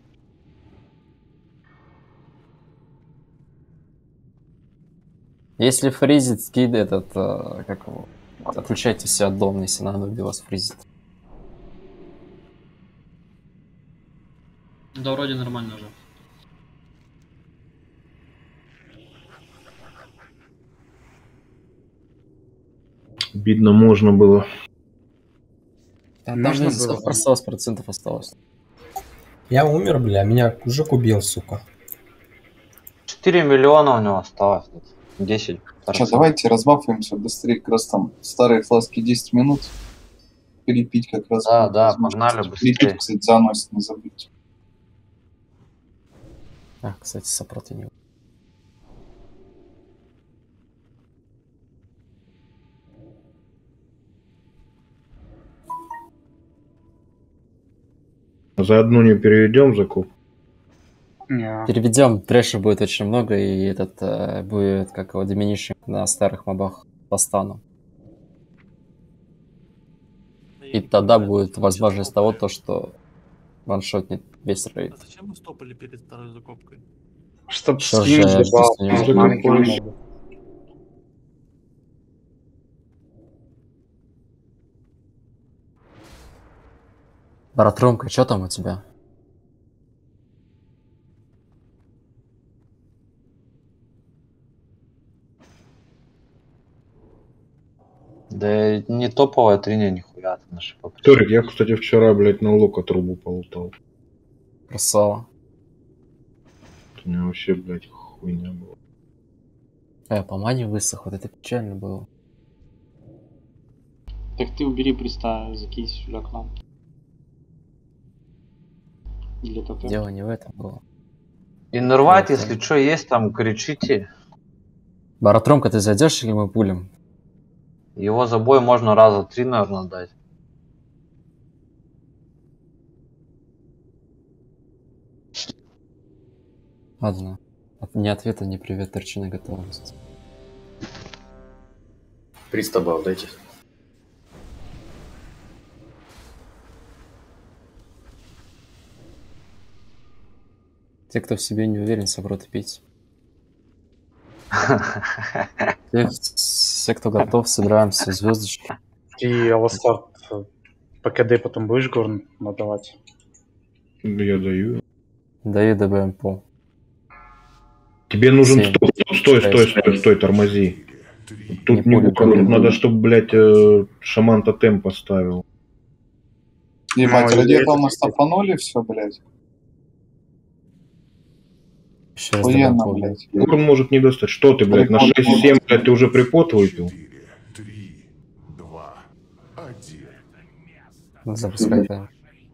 Если фризит, скид этот, э, как его, отключайте все от дома, если надо, убить вас фризит. Да вроде нормально уже. Видно, можно было. Да, там Можно же было. просто сорок процентов осталось. Я умер, бля, меня мужик убил, сука. четыре миллиона у него осталось. десять. Че, давайте разбафаемся быстрее, как раз там старые фласки десять минут. Перепить как раз. Да, да, погнали быстрее. Перепить, кстати, заносит, не забудьте. А, кстати, сопрот я не... За одну не переведем закуп. Переведем, трэша будет очень много, и этот э, будет, как его, диминишинг на старых мобах по стану. И тогда будет возможность того, то, что ваншотнет весь рейд. А зачем мы стопали перед второй закопкой? Чтоб Что скинуть же, добавил, что с ним маленький закупались? моб. Брат Ромка, что там у тебя? Да не топовая триня, нихуя ты наши попри. Торик, я, кстати, вчера, блядь, на лока трубу полутал. Красава. У меня вообще, блядь, хуйня была. Э, по мане высох, вот это печально было. Так ты убери приста, закинь сюда к нам. Или тотем. Дело не в этом было. И нарвать, Нет, если что есть, там кричите. Брат Ромка, ты зайдешь или мы пулем? Его за бой можно раза три, наверное, дать. Ладно. От- Ни ответа, ни привет, торчина готовность. Приз добавил, дайте. Те, кто в себе не уверен, собрат пить. Те, все, кто готов, собираемся, звездочки. Ты Аластарт по КД потом будешь горн надавать? Я даю. Даю ДБМП. Тебе нужен Семь. стой, стой, стой, Шесть. стой, стой, тормози. Тут Не не пули, бука, тут пули. надо, чтобы, блядь, э, шаман тотем поставил. Ебать, Ну, ради это этого мы кстати. стопанули все, блядь. Еще раз Охуенно, ДБМП. блядь. Горн может не достать. Что ты, блядь, на Прикольно. шесть-семь, блядь, ты уже припот выпил? Запускай таймер.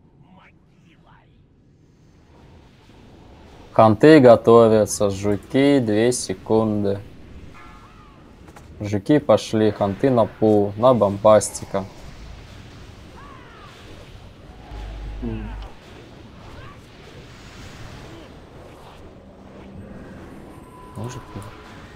Ханты готовятся, жуки, две секунды. Жуки пошли, ханты на пул, на бомбастика. Может быть.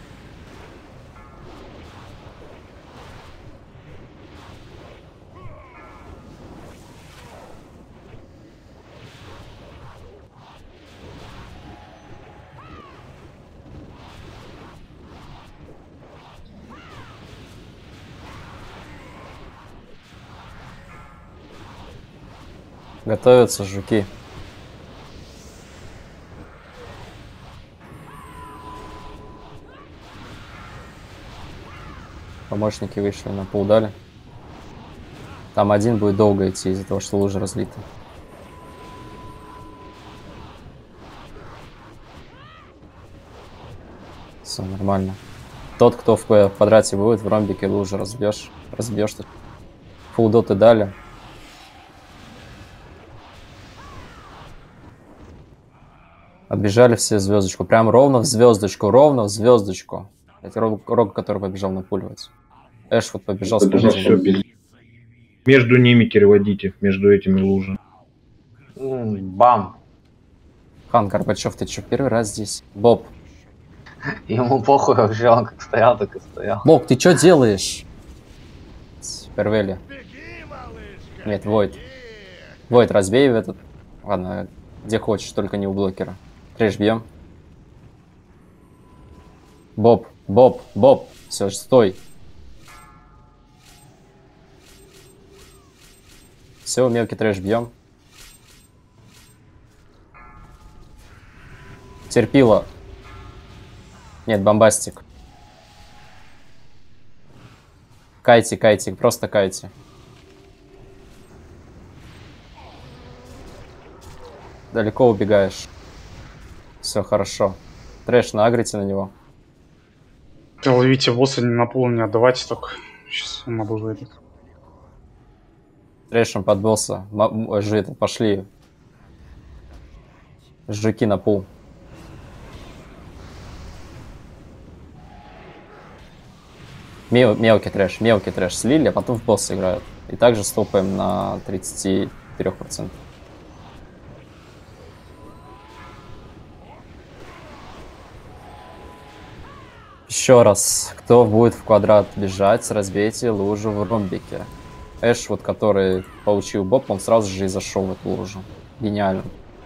Готовятся жуки. Помощники вышли на пул дали. Там один будет долго идти из-за того, что лужа разлита. Все нормально. Тот, кто в квадрате будет, в ромбике лужу разбьешь. Разбьешь ты. Фул доты дали. Отбежали все в звездочку. Прям ровно в звездочку, ровно в звездочку. Это рог, рог, который побежал напуливать. Эш вот побежал с Побежал, позиции. всё, пиздец. Между ними переводите, между этими лужами. М, Бам. Хан Горбачев, ты что, первый раз здесь? Боб. Ему похуй вообще, он как стоял, так и стоял. Боб, ты что делаешь? Первели. Нет, Войд. Войд, разбей в этот. Ладно, Где хочешь, только не у блокера. Трэш бьем. Боб, Боб, Боб. Все, стой. Все, мелкий трэш бьем. Терпила. Нет, бомбастик. Кайте, кайте, просто кайте. Далеко убегаешь. Все хорошо. Трэш, наагрите на него. Ты ловите босса не на пол, не отдавайте только. Сейчас он могу выйдет. Трэшем под босса. Жи, пошли. Жуки на пол. Мел, мелкий трэш, мелкий трэш слили, а потом в босса играют. И также стопаем на тридцать три процента. Еще раз, кто будет в квадрат бежать, разбейте лужу в ромбике. Эш, вот который получил боб, он сразу же и зашел в эту лужу. Гениально.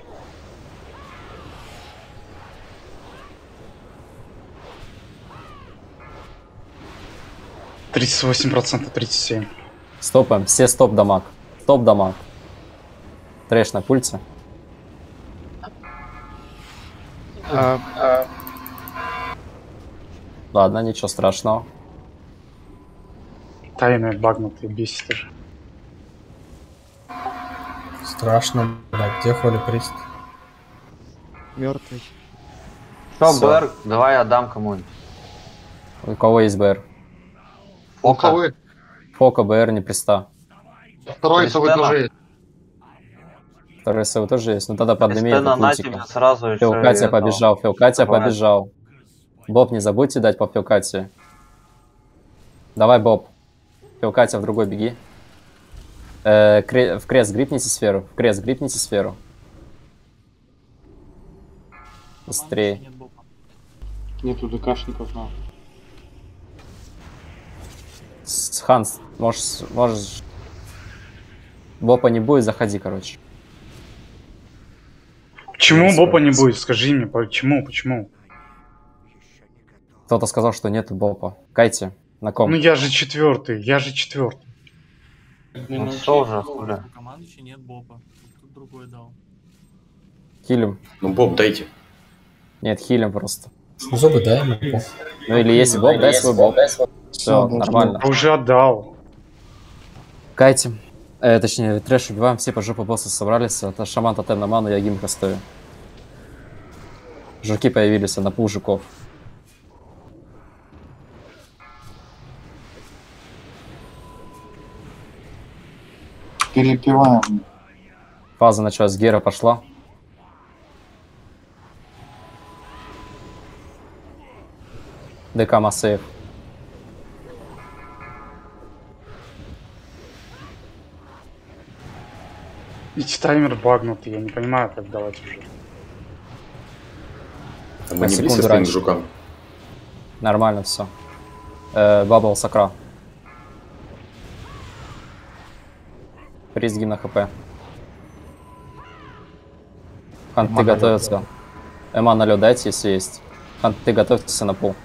тридцать восемь процентов, тридцать семь. Стопаем, все стоп-дамаг. Стоп-дамаг. Трэш на пульте. А, а... Ладно, ничего страшного. Таймер багнутый, бесит уже. Страшно, да, где Холи Прист? Мертвый. Что, БР, давай я дам кому-нибудь. У кого есть БР? Фока. Фока, БР, не приста. Второй СВ тоже есть. Второй СВ тоже есть. Ну тогда подними это пультика. Сразу Филкатя побежал, Филкатя побежал. Боб, не забудьте дать по Филкате. Давай, Боб. Филкатя в другой беги. Э, кре в крест грипните сферу. В крест грипните сферу. Быстрее. Нету ДКшников, на. Ханс, можешь, можешь... Бопа не будет, заходи, короче. Почему Бопа не будет? Скажи мне, почему, почему? Кто-то сказал, что нету Бопа. Кайте, на ком? Ну я же четвертый, я же четвертый. Ну что уже, хуля. Командующий нет Бопа. Тут другой дал. Хилим. Ну Боб дайте. Нет, хилим просто. Зубы дай ему. Ну или если Боб, дай свой Боб. Все, нормально. Уже отдал. Кайте. Э, точнее, трэш убиваем, все по жопу босса собрались. Это шаман тотем на ману, я гимка стою. Жуки появились, на пул жуков. Перепиваем. Фаза началась, Гера пошла. ДК Массейв. Ведь таймер багнутый, я не понимаю, как давать уже. А мы не близко стоим к жукам. Нормально все. Э, бабл сакра. Приз гимна хп. Ханты готовятся. Эма на лед дайте, если есть. Ханты готовьтесь на пол.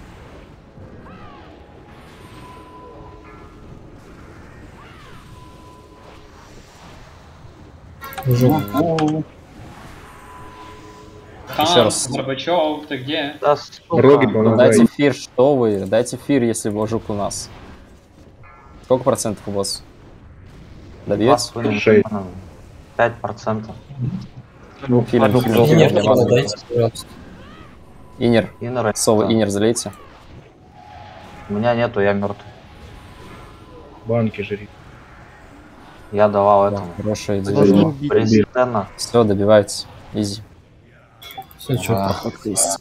Еще раз. Горбачев, ты где? Да, Роги, ну, дайте фир, что вы? Дайте фир, если жук у нас. Сколько процентов у вас? Добьете? пять процентов. Ну, фильм, фильм, Инер, Инер, Совы, Инер, залейте. У меня нету, я мертв. Банки жри. Я давал этому. Хорошая идея. Все, добивайте. Изи. Все, что проходка есть.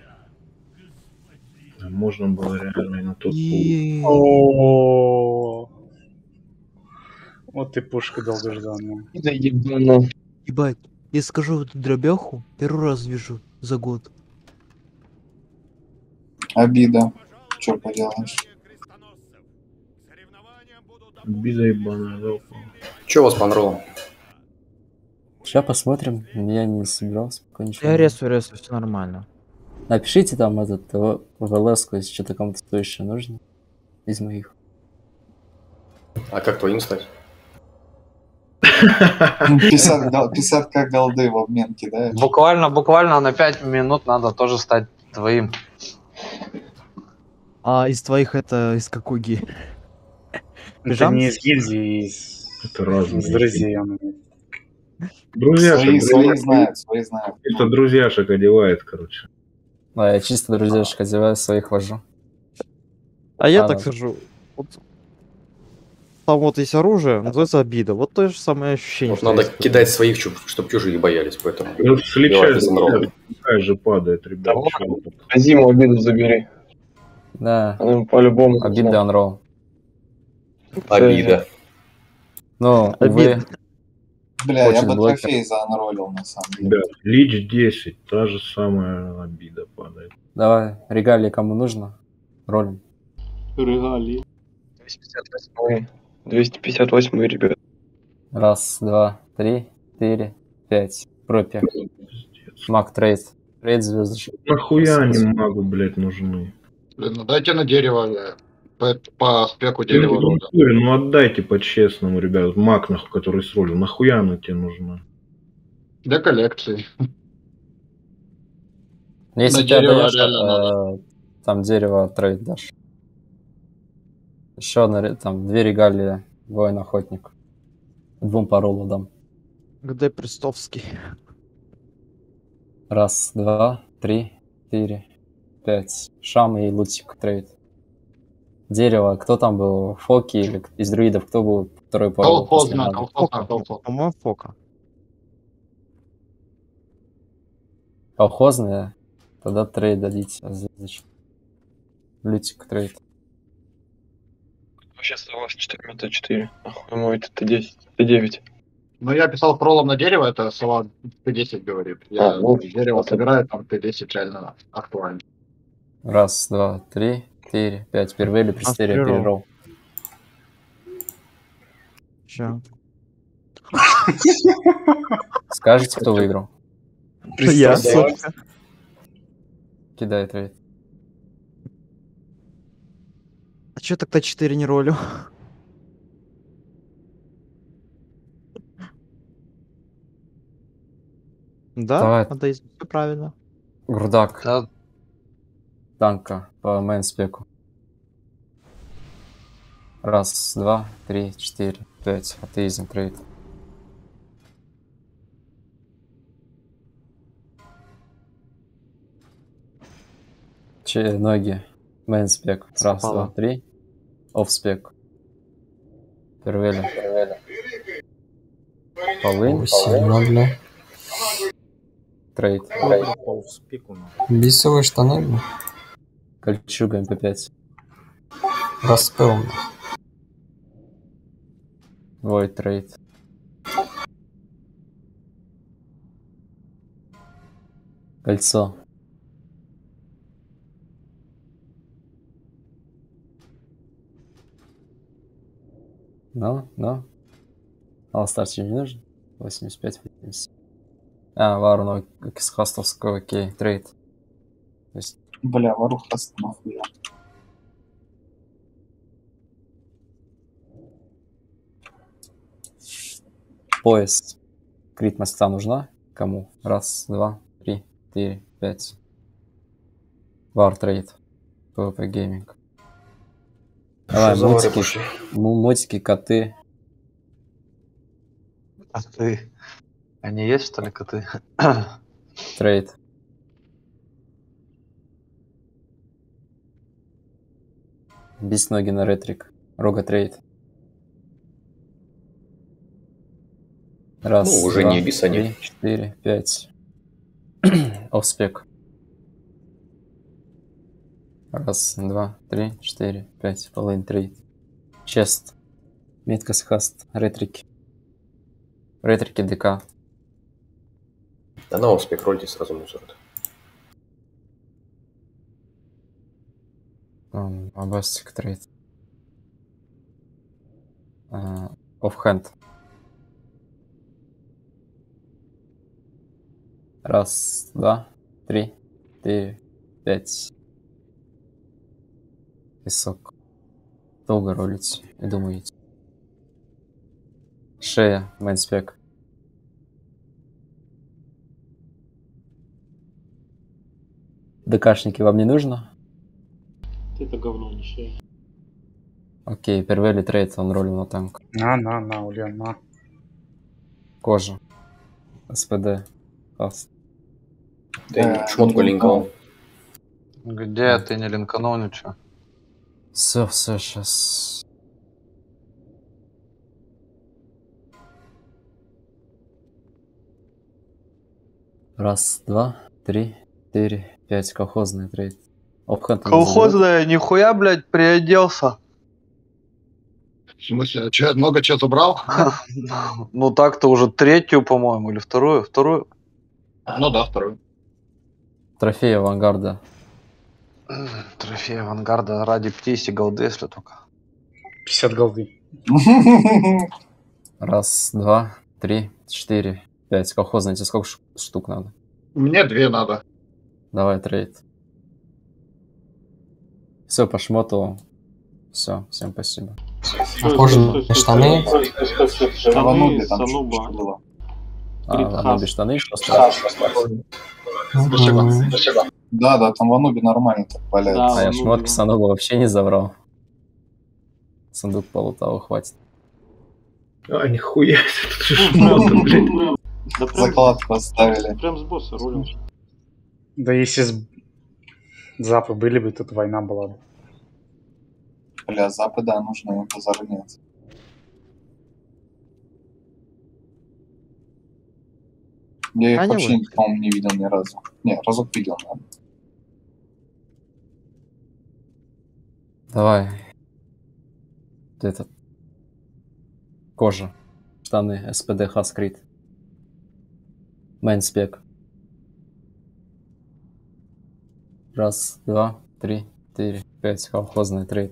Можно было реально и на тот пул. Вот и пушка долгожданная. Ебать, я скажу эту дробеху, первый раз вижу за год. Обида. Что поделаешь? Обида ебаная, да. Че у вас по нролам? Сейчас посмотрим. Я не собирал спокойничего. Я ресу, ресу, все нормально. Напишите там этот в ЛС, если что-то кому-то стоящее нужно. Из моих. А как твоим стать? пятьдесят к голды в обмен кидаешь. Буквально, буквально на пять минут надо тоже стать твоим. А из твоих это из какой ги? Это не из гильдии, из... Это разные. Из друзей. Он... Друзьяшек, Свои, свои друзья- знают, свои знают. Чисто друзьяшек одевает, короче. Да, я чисто друзьяшек одеваю, своих вожу. А я А, так да. скажу. Вот, там вот есть оружие, называется обида. Вот то же самое ощущение. Вот что надо есть. кидать своих, чтобы чужие боялись, поэтому. Ну, сличай, Убивать из такая же падает, ребят. Зиму обиду забери. Да. Она по-любому. Обида анролл. Обида. Ну, увы, Бля, я хочет бы блокер. трофей заанролил на самом деле. Ребят, Лич десять, та же самая обида падает. Давай, регалии кому нужно, ролим. Регалии. двести пятьдесят восемь, двести пятьдесят восемь, ребят. Раз, два, три, четыре, пять. Пропи. Маг трейд. Трейд звездочек. Нахуя они магу, блядь, нужны? Блин, ну дайте на дерево, э, по, по спеку Ну, дерева в рода. натуре, ну отдайте по-честному, ребят. Маг, нахуй, который с ролью. Нахуя она тебе нужна? Для коллекции. Если На ты дерево отдаешь, реально э, там дерево трейд дашь. Еще одна, ре- там две регалии, воин-охотник. Двум паролу дам. Где Престовский? Раз, два, три, четыре, пять. Шам и лутик трейд. Дерево, кто там был? Фоки или к- из друидов, кто был второй парол? после Колхозно, мага? колхозно, колхозно. По-моему, Фока. Колхозные? Тогда трейд дадите. а звездочек. Лютик трейд. Сейчас у вас четыре, это четыре. Охуй мой, это Т десять, Т девять. Ну, я писал пролом на дерево, это сова Т десять говорит. Я А, ну, дерево вот это. собираю, там Т десять реально актуально. Раз, два, три, четыре, пять. Впервые или престерия перерол. перерол. Ща. Скажите, кто выиграл? Я. Представь. Кидай трейд. А чё тогда четыре не ролю? Да, Давай. надо все правильно. Грудак. Да, Танка по мейнспеку. Раз, два, три, четыре, пять. Атеизм трейд. Че, ноги. Мейнспек. Раз, Спала. два, три. Офспек. Первели. Полынь. Сильно, бля. Трейд. Бисовые штаны, бля. Кольчуга эм пэ пять. Распыл. Войд трейд. Кольцо. Ну, ну. Алстар тебе не нужен? восемьдесят пять, восемьдесят. А, Варну из хастовского, окей, трейд. То есть Бля, воруха нахуя. пояс. Крит моста нужна? Кому? Раз, два, три, четыре, пять. Вар трейд. пэ вэ пэ гейминг. Давай, Что за вары мотики, пошли? м- мотики, коты. коты. Они есть, что ли, коты? Трейд. Бис ноги на ретрик. Рога трейд. Раз, Ну, уже два, не бис, они. три, четыре, пять. Офспек. Раз, два, три, четыре, пять. Полын трейд. Чест. Меткас хаст. Ретрики. Ретрики ДК. Да на успех рольте сразу мусорят. Абастик трейд. Офхенд. Раз, два, три, четыре, пять. Песок. Долго ролите и думаете. Шея, мейнспек. ДКшники вам не нужно? Это говно, не шея. Окей, первый трейд, он ролил на танк. На, на, на, Ульян, на. Кожа. СПД. Хаст. Ты шмотку линкал. Где ты не линканул ничего? Все, все, сейчас. Раз, два, три, четыре, пять. Колхозный трейд. Опхент. Колхозная, нихуя, блядь, приоделся. В смысле, а чё, много чего забрал? Ну так-то уже третью, по-моему, или вторую, вторую. Ну да, вторую. Трофей авангарда. Трофей авангарда ради птиси голды, если только. пятьдесят голды. Раз, два, три, четыре, пять. Колхозный, тебе сколько ш- штук надо? Мне две надо. Давай трейд. Все, по шмоту. Все, всем спасибо. А кожаные штаны? Штаны, сануба. А, в Анубе штаны просто. Спасибо, спасибо. Да, да, там в Анубе нормально так валяется. А я шмотки сануба вообще не забрал. Сундук полутаву хватит. А, нихуя себе, блин. Закладку оставили. Прям с босса рулил. Да если с... запы были бы, тут война была бы. Бля, запы, да, нужно, им базара нет. Я их Аня вообще, вот. по-моему, не видел ни разу. Не, разок видел, наверное. Давай. Этот. Кожа. Штаны. СПД Хаскрит. Мейнспек. Раз, два, три, четыре, пять. Колхозный трейд.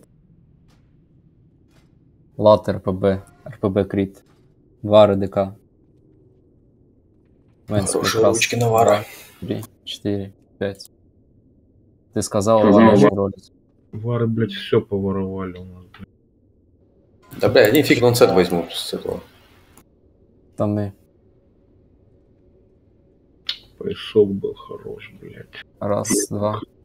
Лат РПБ. РПБ Крит. Два РДК. Хорошие ручки Навара. Три, четыре, пять. Ты сказал, ладно, ролить. Вары, блядь, все поворовали у нас, блядь. Да, бля, один фиг нонсет возьму с этого. Штаны. Поясок был хорош, блядь. Раз, два,